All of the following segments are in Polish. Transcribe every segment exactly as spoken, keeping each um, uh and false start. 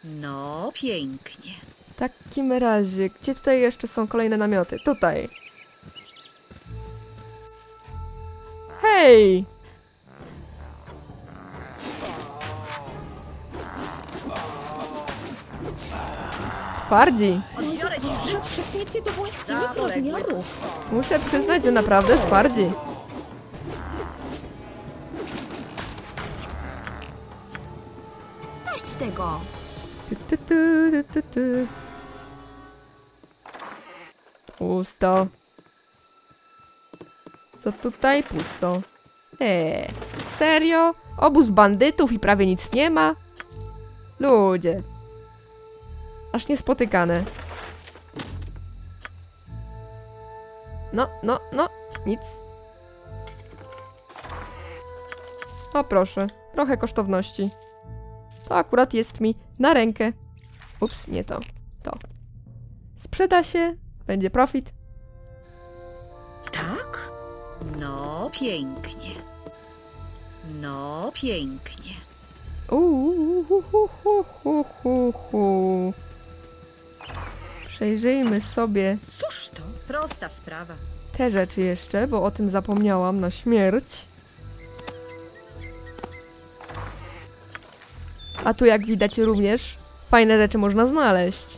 No, pięknie. W takim razie, gdzie tutaj jeszcze są kolejne namioty? Tutaj. Hej! Twardzi. Odbiorę ci Że trzepniecie do właściwych Zaległy. rozmiarów. Muszę przyznać, że naprawdę twardzi. Dość tego. Tu, tu, tu, tu, tu, tu. Pusto. Co tutaj? Pusto. Eee, serio? Obóz bandytów i prawie nic nie ma? Ludzie. Aż niespotykane. No, no, no. Nic. O proszę. Trochę kosztowności. To akurat jest mi na rękę. Ups, nie to. To. Sprzeda się. Będzie profit. Tak? No, pięknie. No, pięknie. Uuu, hu, hu, hu, hu, hu, hu. Przejrzyjmy sobie Cóż to? Prosta sprawa. te rzeczy jeszcze, bo o tym zapomniałam na śmierć. A tu jak widać również fajne rzeczy można znaleźć.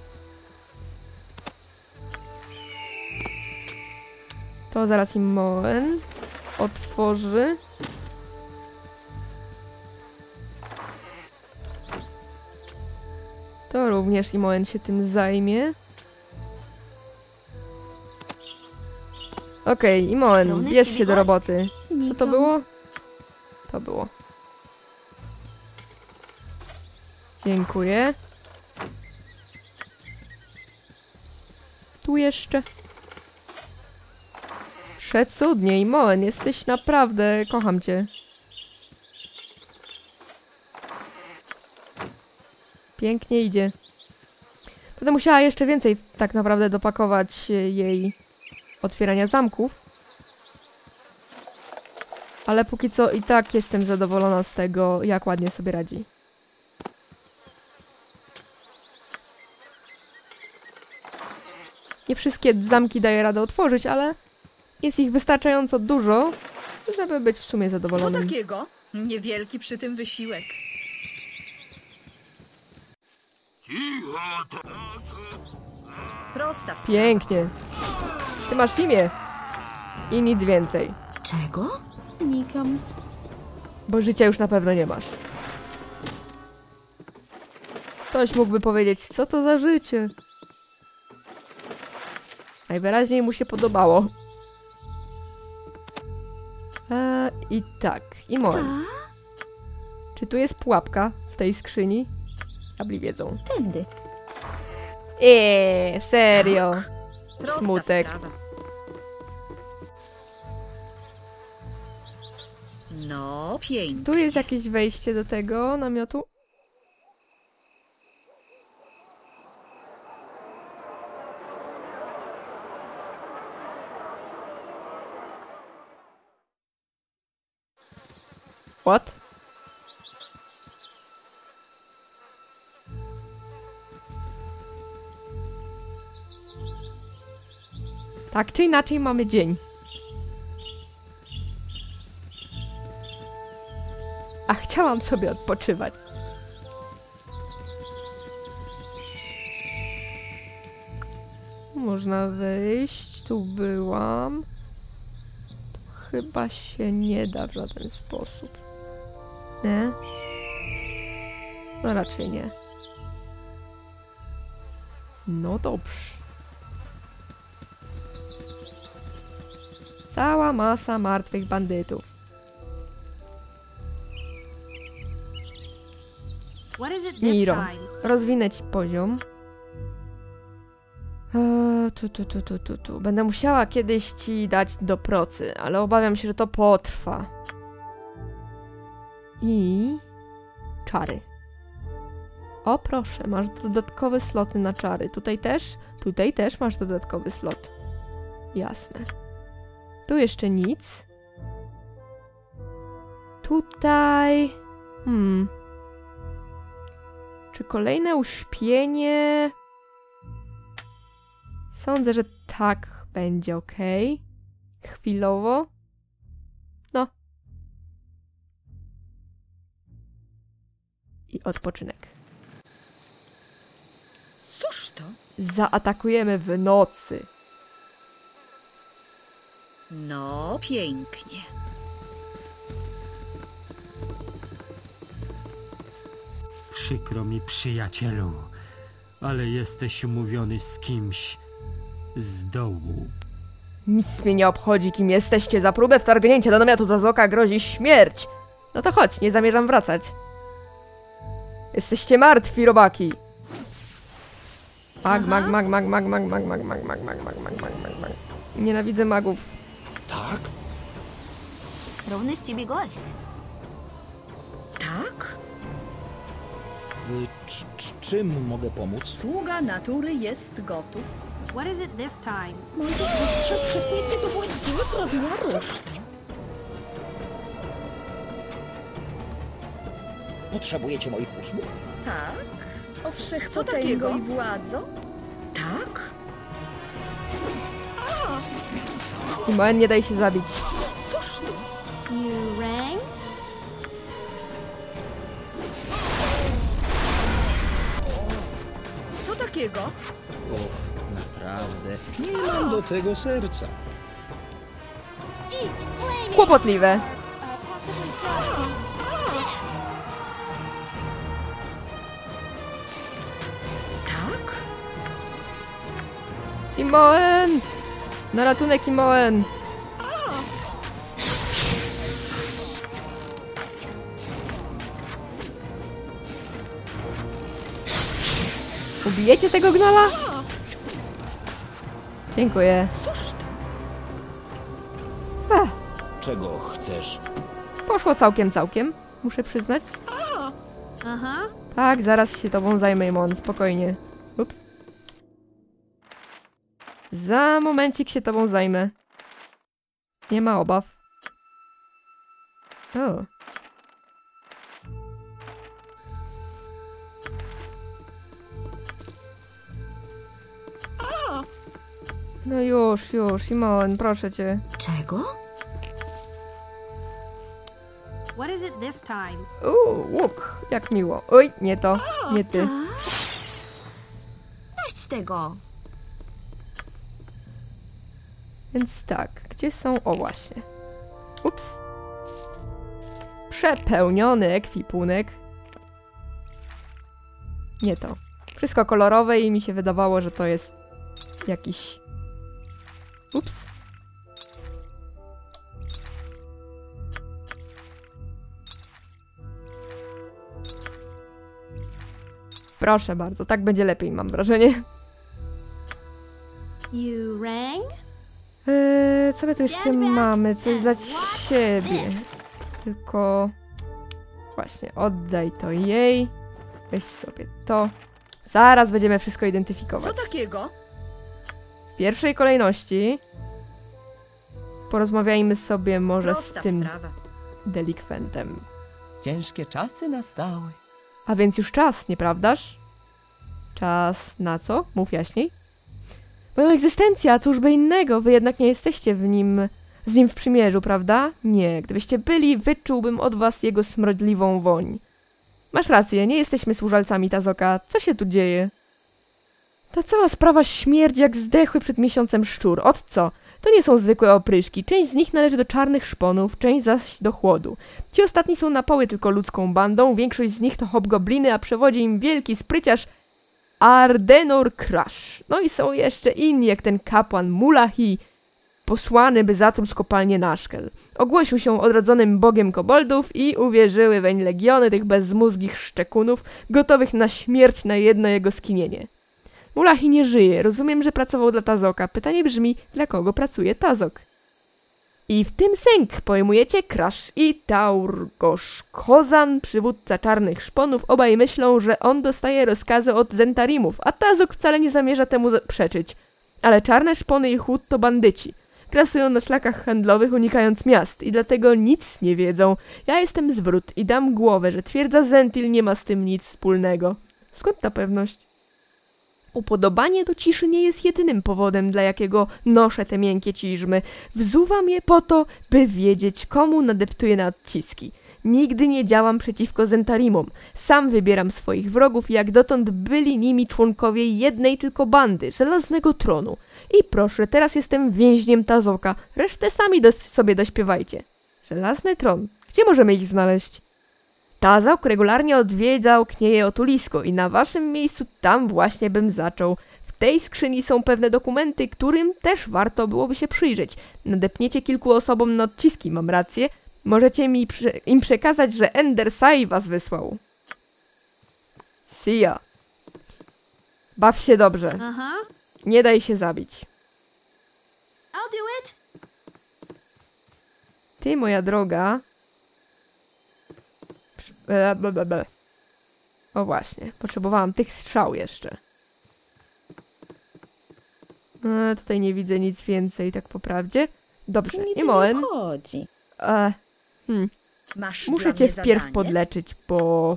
To zaraz im Moen otworzy. To również Imoen się tym zajmie. Okej, okay, Imoen, bierz się do roboty. Co to było? To było. Dziękuję. Tu jeszcze. Przecudnie, Imoen, jesteś naprawdę... Kocham cię. Pięknie idzie. Będę musiała jeszcze więcej tak naprawdę dopakować jej otwierania zamków. Ale póki co i tak jestem zadowolona z tego, jak ładnie sobie radzi. Nie wszystkie zamki daje radę otworzyć, ale jest ich wystarczająco dużo, żeby być w sumie Co zadowolonym. takiego? Niewielki przy tym wysiłek. Prosta sprawa. Pięknie. Ty masz imię. I nic więcej. Czego? Znikam. Bo życia już na pewno nie masz. Ktoś mógłby powiedzieć, co to za życie? Najwyraźniej mu się podobało. A, I tak, i Imoen. Czy tu jest pułapka w tej skrzyni? Diabli wiedzą. Tędy. Eee, serio. Prosta Smutek. sprawa. No, pięknie. Tu jest jakieś wejście do tego namiotu. What? Tak czy inaczej mamy dzień. A chciałam sobie odpoczywać. Można wejść. Tu byłam. Tu chyba się nie da w żaden sposób. Nie? No raczej nie. No dobrze. Cała masa martwych bandytów. Niro, rozwinę ci poziom. Eee, tu, tu, tu, tu, tu, tu. Będę musiała kiedyś ci dać do procy, ale obawiam się, że to potrwa. I... czary. O proszę, masz dodatkowe sloty na czary. Tutaj też? Tutaj też masz dodatkowy slot. Jasne. Tu jeszcze nic. Tutaj... Hmm... Czy kolejne uśpienie? Sądzę, że tak będzie ok. Chwilowo. No. I odpoczynek. Cóż to? Zaatakujemy w nocy. No, pięknie. Przykro mi, przyjacielu, ale jesteś umówiony z kimś z dołu. Nic mnie nie obchodzi, kim jesteście. Za próbę wtargnięcia do namiotu Tazoka grozi śmierć. No to chodź, nie zamierzam wracać. Jesteście martwi, robaki. Mag, mag, mag, mag, mag, mag, mag, mag, mag, mag, mag, mag, mag, mag, mag, mag. Nienawidzę magów. Tak? Równy z ciebie gość. Tak? Y, c- c- czym mogę pomóc? Sługa natury jest gotów. What is it this time? Moi wystrzel przedmioty do właściwych rozmiarów. Potrzebujecie moich usług? Tak? O wszechpotęgo i władzo? Tak? I Moen, nie daj się zabić. Cóż to? You rang? Co takiego? Och, naprawdę. Nie mam do tego serca. Kłopotliwe. Uh, possibly frosty. Tak? I Moen! Na ratunek, i Moen! Ubijecie tego gnala? Dziękuję. Cóż to? Ech, Czego chcesz? poszło całkiem, całkiem. Muszę przyznać. Aha. Tak, zaraz się tobą zajmę, Mon, spokojnie. Ups. Za momencik się tobą zajmę. Nie ma obaw. O. No już, już, Simon, proszę cię. Czego? What is it this time? Uuu, łuk, jak miło. Oj, nie to, nie ty. Dość tego. Więc tak, gdzie są... O, właśnie. Ups. Przepełniony ekwipunek. Nie to. Wszystko kolorowe i mi się wydawało, że to jest jakiś... Ups. Proszę bardzo, tak będzie lepiej, mam wrażenie. You rang? Eee, co my tu jeszcze mamy? Coś dla ciebie. Tylko... Właśnie, oddaj to jej. Weź sobie to. Zaraz będziemy wszystko Co identyfikować. takiego? W pierwszej kolejności porozmawiajmy sobie może z Prosta tym sprawa. delikwentem. Ciężkie czasy nastały. A więc już czas, nieprawdaż? Czas na co? Mów jaśniej. Moją egzystencja, cóż by innego, wy jednak nie jesteście w nim, z nim w przymierzu, prawda? Nie, gdybyście byli, wyczułbym od was jego smrodliwą woń. Masz rację, nie jesteśmy służalcami Tazoka. Co się tu dzieje? Ta cała sprawa śmierdzi jak zdechły przed miesiącem szczur. Od co? To nie są zwykłe opryszki. Część z nich należy do czarnych szponów, część zaś do chłodu. Ci ostatni są na poły tylko ludzką bandą, większość z nich to hobgobliny, a przewodzi im wielki spryciarz Ardenor Crash. No i są jeszcze inni, jak ten kapłan Mulahi, posłany, by zatruć kopalnię Nashkel. Ogłosił się odrodzonym bogiem koboldów i uwierzyły weń legiony tych bezmózgich szczekunów, gotowych na śmierć na jedno jego skinienie. Mulahi nie żyje. Rozumiem, że pracował dla Tazoka. Pytanie brzmi, dla kogo pracuje Tazok? I w tym sęk pojmujecie Crash i Taurgosz Kozan, przywódca czarnych szponów. Obaj myślą, że on dostaje rozkazy od Zentarimów, a Tazok wcale nie zamierza temu przeczyć. Ale czarne szpony i chłód to bandyci. Grasują na szlakach handlowych, unikając miast i dlatego nic nie wiedzą. Ja jestem zwrót i dam głowę, że twierdza Zentil nie ma z tym nic wspólnego. Skąd ta pewność? Upodobanie do ciszy nie jest jedynym powodem, dla jakiego noszę te miękkie ciżmy. Wzuwam je po to, by wiedzieć, komu nadeptuję na odciski. Nigdy nie działam przeciwko Zentarimom. Sam wybieram swoich wrogów, jak dotąd byli nimi członkowie jednej tylko bandy, Żelaznego Tronu. I proszę, teraz jestem więźniem Tazoka. Resztę sami do sobie dośpiewajcie. Żelazny Tron. Gdzie możemy ich znaleźć? Tazok regularnie odwiedzał Knieje Otulisko i na waszym miejscu tam właśnie bym zaczął. W tej skrzyni są pewne dokumenty, którym też warto byłoby się przyjrzeć. Nadepniecie kilku osobom na odciski, mam rację? Możecie mi prze im przekazać, że Ender Sai was wysłał. See ya. Baw się dobrze. Uh-huh. Nie daj się zabić. I'll do it. Ty, moja droga... Ble, ble, ble, ble. O właśnie, potrzebowałam tych strzał jeszcze. E, tutaj nie widzę nic więcej, tak po prawdzie. Dobrze, Niby nie moen. nie chodzi. E, hmm. Masz Muszę dla cię mnie wpierw zadanie? podleczyć, bo...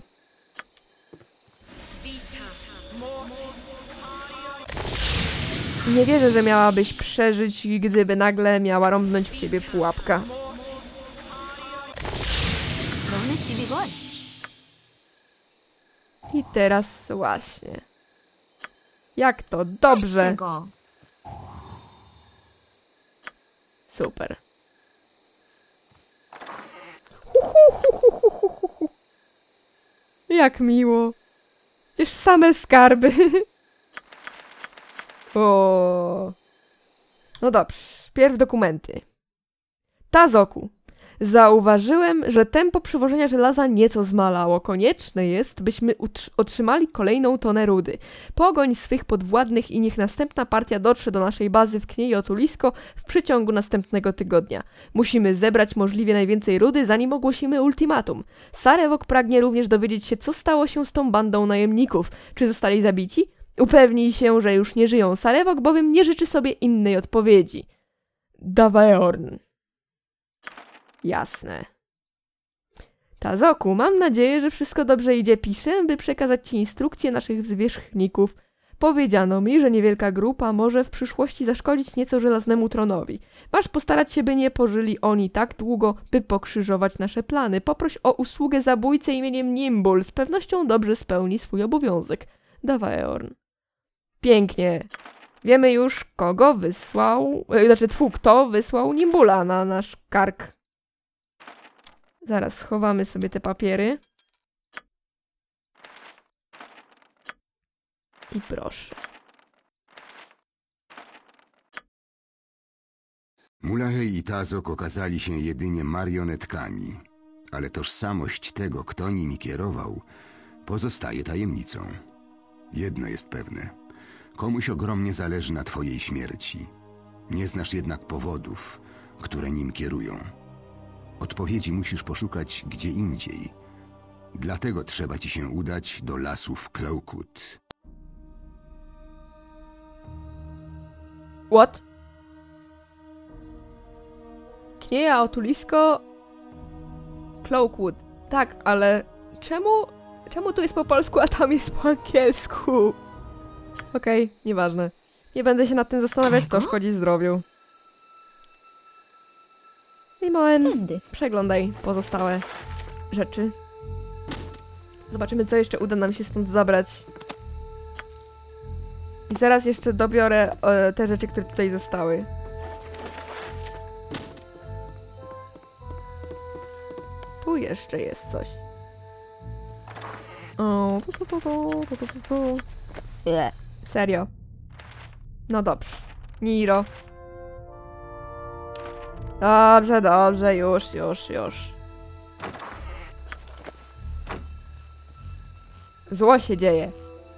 Nie wierzę, że miałabyś przeżyć, gdyby nagle miała rąbnąć w ciebie pułapka. I teraz właśnie. Jak to dobrze. Tego. Super. Jak miło. Przecież same skarby. O. No dobrze, pierw dokumenty. Tazoku. Zauważyłem, że tempo przywożenia żelaza nieco zmalało. Konieczne jest, byśmy otrzymali kolejną tonę rudy. Pogoń swych podwładnych i niech następna partia dotrze do naszej bazy w Knieje Otulisko w przeciągu następnego tygodnia. Musimy zebrać możliwie najwięcej rudy, zanim ogłosimy ultimatum. Sarevok pragnie również dowiedzieć się, co stało się z tą bandą najemników. Czy zostali zabici? Upewnij się, że już nie żyją. Sarevok bowiem nie życzy sobie innej odpowiedzi. Dawaeorn. Jasne. Tazoku, mam nadzieję, że wszystko dobrze idzie. Piszę, by przekazać ci instrukcje naszych zwierzchników. Powiedziano mi, że niewielka grupa może w przyszłości zaszkodzić nieco Żelaznemu Tronowi. Masz postarać się, by nie pożyli oni tak długo, by pokrzyżować nasze plany. Poproś o usługę zabójcę imieniem Nimbul. Z pewnością dobrze spełni swój obowiązek. Dawaeorn. Pięknie. Wiemy już, kogo wysłał... Znaczy, tfu, kto wysłał Nimbula na nasz kark. Zaraz schowamy sobie te papiery. I proszę. Mulahej i Tazok okazali się jedynie marionetkami, ale tożsamość tego, kto nimi kierował, pozostaje tajemnicą. Jedno jest pewne. Komuś ogromnie zależy na twojej śmierci. Nie znasz jednak powodów, które nim kierują. Odpowiedzi musisz poszukać gdzie indziej. Dlatego trzeba ci się udać do lasów Cloakwood. What? Knieja Otulisko... Cloakwood. Tak, ale czemu... Czemu tu jest po polsku, a tam jest po angielsku? Okej, okay, nieważne. Nie będę się nad tym zastanawiać, to szkodzi zdrowiu. Limoen, przeglądaj pozostałe rzeczy. Zobaczymy, co jeszcze uda nam się stąd zabrać. I zaraz jeszcze dobiorę e, te rzeczy, które tutaj zostały. Tu jeszcze jest coś. O, tu, tu, tu, tu, tu, tu, tu, tu. Nie. Serio. No dobrze. Niro. Dobrze, dobrze, już, już, już. Zło się dzieje.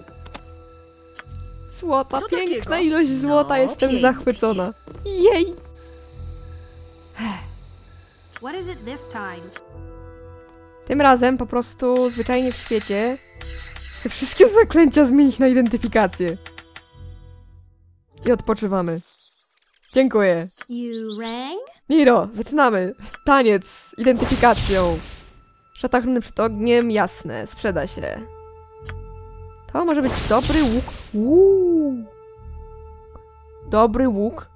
Złota, Co piękna takiego? ilość złota, No, jestem pięknie. zachwycona. Jej! What is it this time? Tym razem po prostu zwyczajnie w świecie chcę wszystkie zaklęcia zmienić na identyfikację. I odpoczywamy. Dziękuję. You rang? Niro, zaczynamy. Taniec z identyfikacją. Szata ochrony przed ogniem, jasne, sprzeda się. To może być dobry łuk. Uuu. Dobry łuk.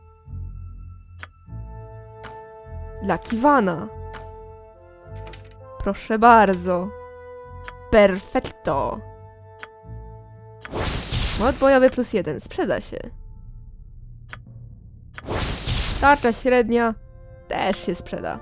Dla Kiwana. Proszę bardzo. Perfetto. Mod bojowy plus jeden. Sprzeda się. Tarcza średnia też się sprzeda.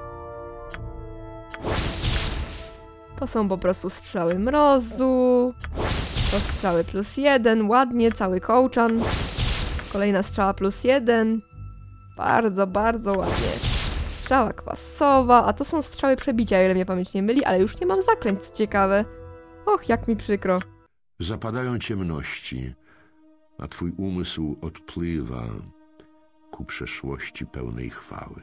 To są po prostu strzały mrozu. To strzały plus jeden. Ładnie, cały kołczan. Kolejna strzała plus jeden. Bardzo, bardzo ładnie. Strzała kwasowa. A to są strzały przebicia, o ile mnie pamięć nie myli, ale już nie mam zaklęć, co ciekawe. Och, jak mi przykro. Zapadają ciemności, a twój umysł odpływa ku przeszłości pełnej chwały.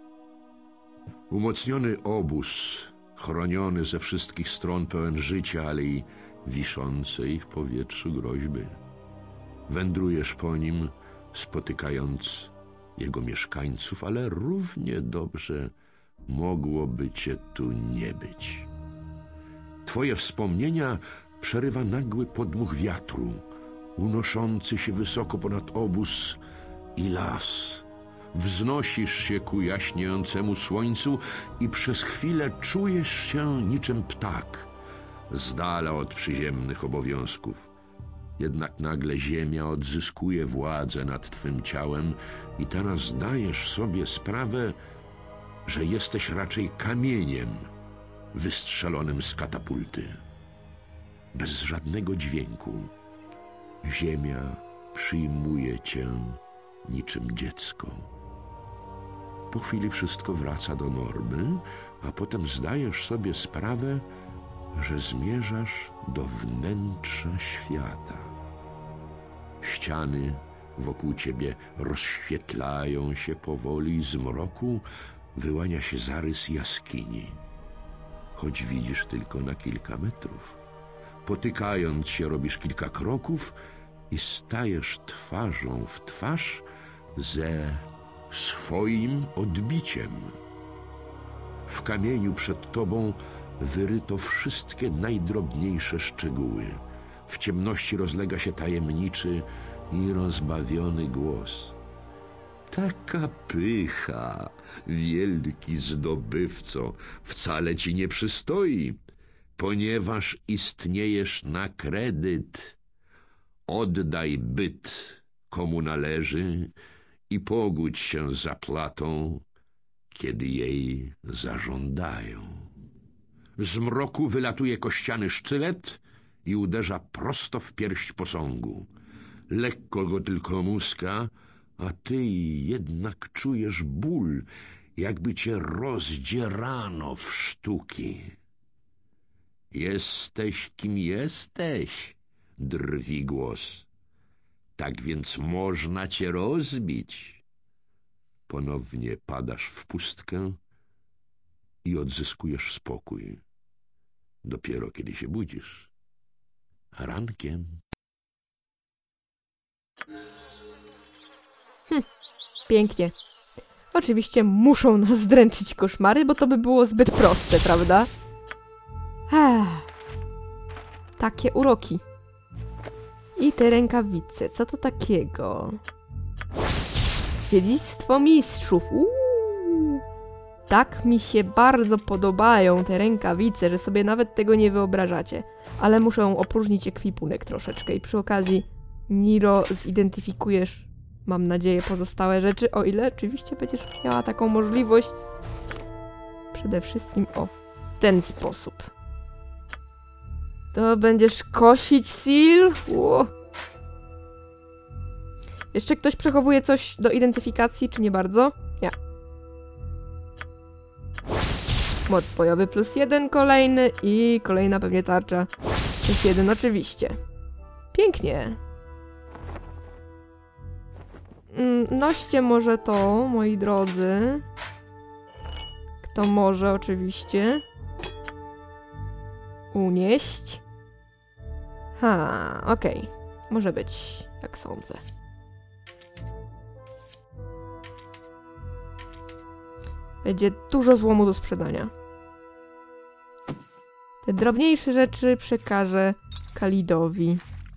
Umocniony obóz, chroniony ze wszystkich stron, pełen życia, ale i wiszącej w powietrzu groźby. Wędrujesz po nim, spotykając jego mieszkańców, ale równie dobrze mogłoby cię tu nie być. Twoje wspomnienia przerywa nagły podmuch wiatru, unoszący się wysoko ponad obóz i las. Wznosisz się ku jaśniejącemu słońcu i przez chwilę czujesz się niczym ptak, z dala od przyziemnych obowiązków. Jednak nagle ziemia odzyskuje władzę nad twym ciałem i teraz zdajesz sobie sprawę, że jesteś raczej kamieniem wystrzelonym z katapulty. Bez żadnego dźwięku ziemia przyjmuje cię niczym dziecko. Po chwili wszystko wraca do normy, a potem zdajesz sobie sprawę, że zmierzasz do wnętrza świata. Ściany wokół ciebie rozświetlają się powoli i z mroku wyłania się zarys jaskini, choć widzisz tylko na kilka metrów. Potykając się robisz kilka kroków i stajesz twarzą w twarz ze swoim odbiciem. W kamieniu przed tobą wyryto wszystkie najdrobniejsze szczegóły. W ciemności rozlega się tajemniczy i rozbawiony głos. Taka pycha, wielki zdobywco, wcale ci nie przystoi, ponieważ istniejesz na kredyt. Oddaj byt, komu należy, i pogódź się z zapłatą, kiedy jej zażądają. Z mroku wylatuje kościany sztylet i uderza prosto w pierś posągu. Lekko go tylko muska, a ty jednak czujesz ból, jakby cię rozdzierano w sztuki. Jesteś kim jesteś, drwi głos. Tak więc można cię rozbić. Ponownie padasz w pustkę i odzyskujesz spokój. Dopiero kiedy się budzisz. Rankiem. Hm, pięknie. Oczywiście muszą nas zdręczyć koszmary, bo to by było zbyt proste, prawda? Ech. Takie uroki. I te rękawice. Co to takiego? Dziedzictwo mistrzów. Uuu. Tak mi się bardzo podobają te rękawice, że sobie nawet tego nie wyobrażacie. Ale muszę opróżnić ekwipunek troszeczkę i przy okazji, Niro, zidentyfikujesz, mam nadzieję, pozostałe rzeczy, o ile oczywiście będziesz miała taką możliwość. Przede wszystkim o ten sposób. To będziesz kosić, Sil? Ło. Jeszcze ktoś przechowuje coś do identyfikacji, czy nie bardzo? Nie. Mod bojowy plus jeden kolejny i kolejna pewnie tarcza plus jeden oczywiście. Pięknie. Noście może to, moi drodzy. Kto może oczywiście unieść. Ha, okej. Okay. Może być, tak sądzę. Będzie dużo złomu do sprzedania. Te drobniejsze rzeczy przekażę Kalidowi.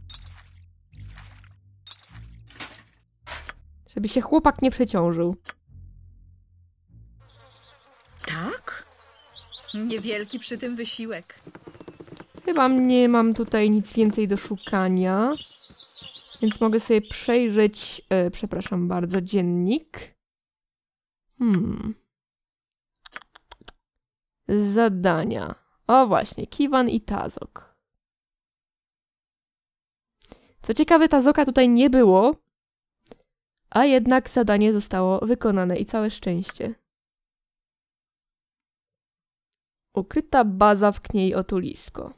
Żeby się chłopak nie przeciążył. Tak? Niewielki przy tym wysiłek. Chyba nie mam tutaj nic więcej do szukania. Więc mogę sobie przejrzeć, e, przepraszam bardzo, dziennik. Hmm. Zadania. O właśnie, Kiwan i Tazok. Co ciekawe, Tazoka tutaj nie było, a jednak zadanie zostało wykonane i całe szczęście. Ukryta baza w Kniej Otulisko.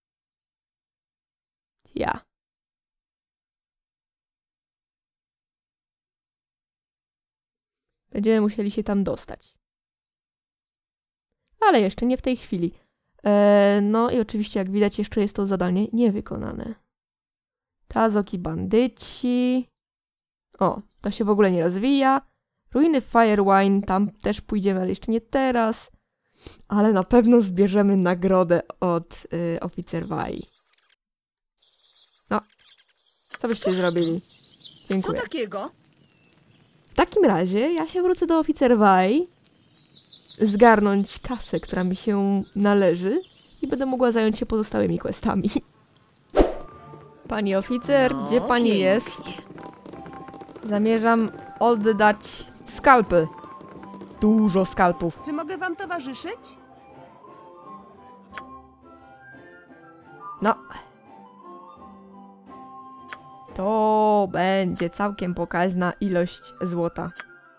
Ja. Będziemy musieli się tam dostać. Ale jeszcze nie w tej chwili. Eee, no i oczywiście, jak widać, jeszcze jest to zadanie niewykonane. Tazok i bandyci. O, to się w ogóle nie rozwija. Ruiny Firewine, tam też pójdziemy, ale jeszcze nie teraz. Ale na pewno zbierzemy nagrodę od y, oficer Wai. No, co byście zrobili? Dziękuję. Co takiego? W takim razie ja się wrócę do oficer Wai, zgarnąć kasę, która mi się należy i będę mogła zająć się pozostałymi questami. Pani oficer, No, gdzie pani pięknie. jest? Zamierzam oddać skalpy. Dużo skalpów. Czy mogę wam towarzyszyć? No. To będzie całkiem pokaźna ilość złota.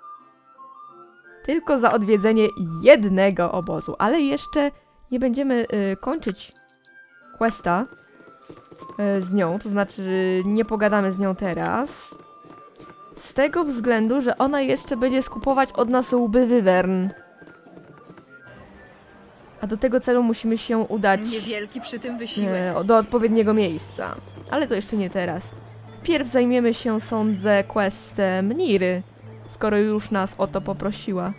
Tylko za odwiedzenie jednego obozu. Ale jeszcze nie będziemy y, kończyć questa y, z nią. To znaczy nie pogadamy z nią teraz. Z tego względu, że ona jeszcze będzie skupować od nas łby wywern. A do tego celu musimy się udać Niewielki przy tym wysiłek. e, do odpowiedniego miejsca. Ale to jeszcze nie teraz. Wpierw zajmiemy się, sądzę, questem Niry, skoro już nas o to poprosiła.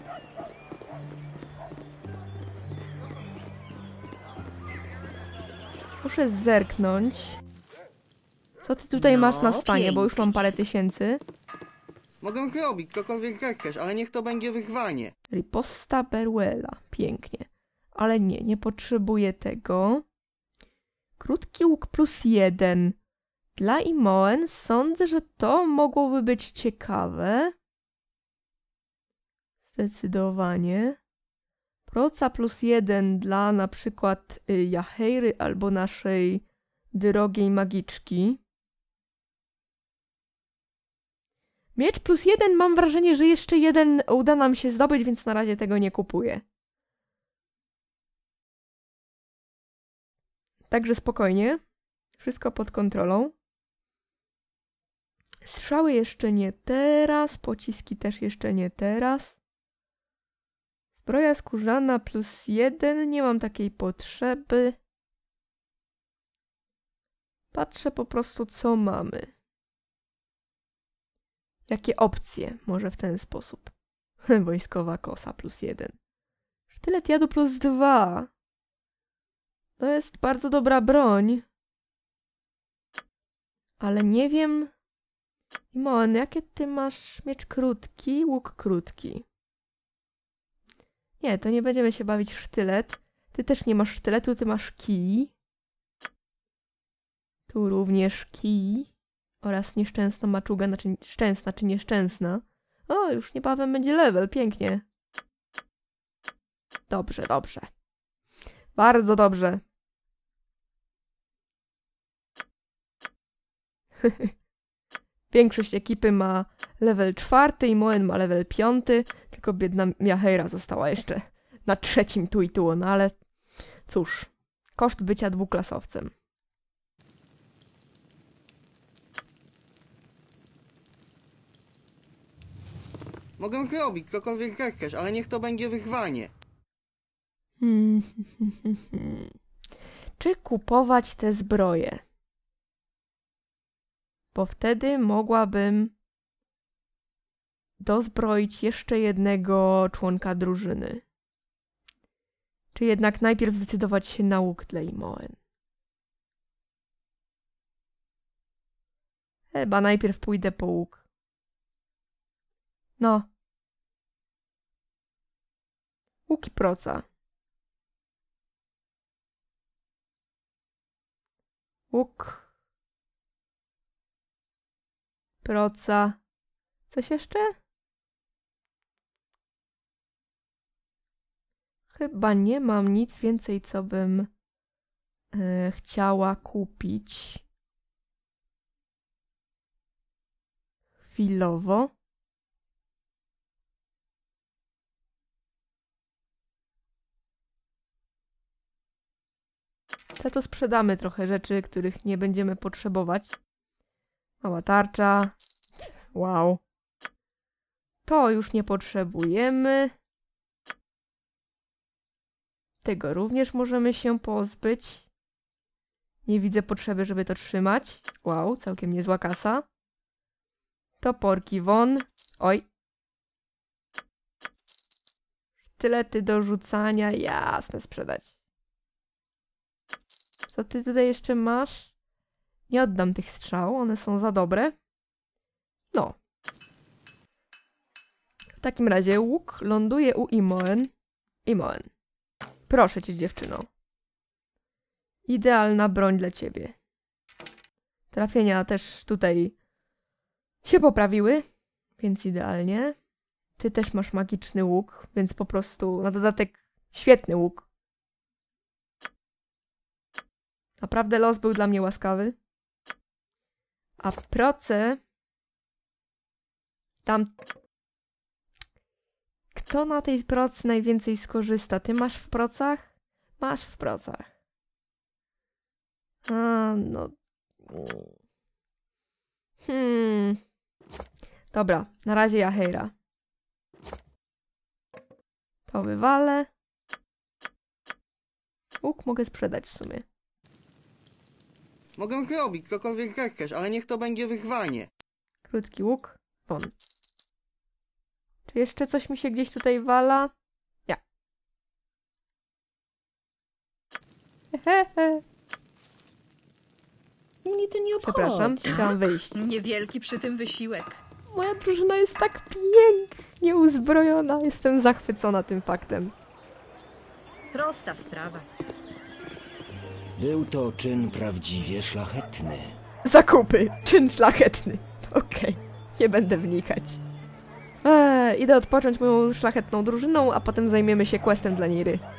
Muszę zerknąć. Co ty tutaj No, masz na stanie, bo już mam parę tysięcy. Mogę zrobić cokolwiek zechcesz, ale niech to będzie wyzwanie. Riposta Beruela. Pięknie. Ale nie, nie potrzebuję tego. Krótki łuk plus jeden. Dla Imoen sądzę, że to mogłoby być ciekawe. Zdecydowanie. Proca plus jeden dla na przykład y, Jaheiry albo naszej drogiej magiczki. Miecz plus jeden, mam wrażenie, że jeszcze jeden uda nam się zdobyć, więc na razie tego nie kupuję. Także spokojnie. Wszystko pod kontrolą. Strzały jeszcze nie teraz, pociski też jeszcze nie teraz. Zbroja skórzana plus jeden, nie mam takiej potrzeby. Patrzę po prostu, co mamy. Jakie opcje? Może w ten sposób. Wojskowa kosa plus jeden. Sztylet jadu plus dwa. To jest bardzo dobra broń. Ale nie wiem... Imon, jakie ty masz miecz krótki, łuk krótki? Nie, to nie będziemy się bawić w sztylet. Ty też nie masz sztyletu, ty masz kij. Tu również kij. Oraz nieszczęsna maczuga, znaczy szczęsna czy nieszczęsna. O, już niebawem będzie level, pięknie. Dobrze, dobrze. Bardzo dobrze. Większość ekipy ma level czwarty i Moen ma level piąty, tylko biedna Jaheira została jeszcze na trzecim tu i tu, no ale cóż, koszt bycia dwuklasowcem. Mogę zrobić cokolwiek zechcesz, ale niech to będzie wyzwanie. Hmm. Czy kupować te zbroje? Bo wtedy mogłabym dozbroić jeszcze jednego członka drużyny. Czy jednak najpierw zdecydować się na łuk dla Imoen? Chyba najpierw pójdę po łuk. No. Łuk i proca. Łuk. Proca. Coś jeszcze? Chyba nie mam nic więcej, co bym e, chciała kupić. Chwilowo. Za to sprzedamy trochę rzeczy, których nie będziemy potrzebować. Mała tarcza. Wow. To już nie potrzebujemy. Tego również możemy się pozbyć. Nie widzę potrzeby, żeby to trzymać. Wow, całkiem niezła kasa. Toporki won. Oj. Sztylety do rzucania. Jasne, sprzedać. Co ty tutaj jeszcze masz? Nie oddam tych strzał, one są za dobre. No. W takim razie łuk ląduje u Imoen. Imoen. Proszę cię, dziewczyno. Idealna broń dla ciebie. Trafienia też tutaj się poprawiły, więc idealnie. Ty też masz magiczny łuk, więc po prostu na dodatek świetny łuk. Naprawdę los był dla mnie łaskawy. A proce... Tam... Kto na tej procy najwięcej skorzysta? Ty masz w procach? Masz w procach. A, no... Hmm... Dobra, na razie ja hejra. To wywalę. Łuk mogę sprzedać w sumie. Mogę zrobić cokolwiek zechcesz, ale niech to będzie wyzwanie. Krótki łuk. Won. Czy jeszcze coś mi się gdzieś tutaj wala? Nie. Hehehe. Mnie to nie obchodzi. Przepraszam, chciałam wyjść. Niewielki przy tym wysiłek. Moja drużyna jest tak pięknie uzbrojona. Jestem zachwycona tym faktem. Prosta sprawa. Był to czyn prawdziwie szlachetny. Zakupy. Czyn szlachetny. Okej. Okay. Nie będę wnikać. Eee, idę odpocząć moją szlachetną drużyną, a potem zajmiemy się questem dla Niry.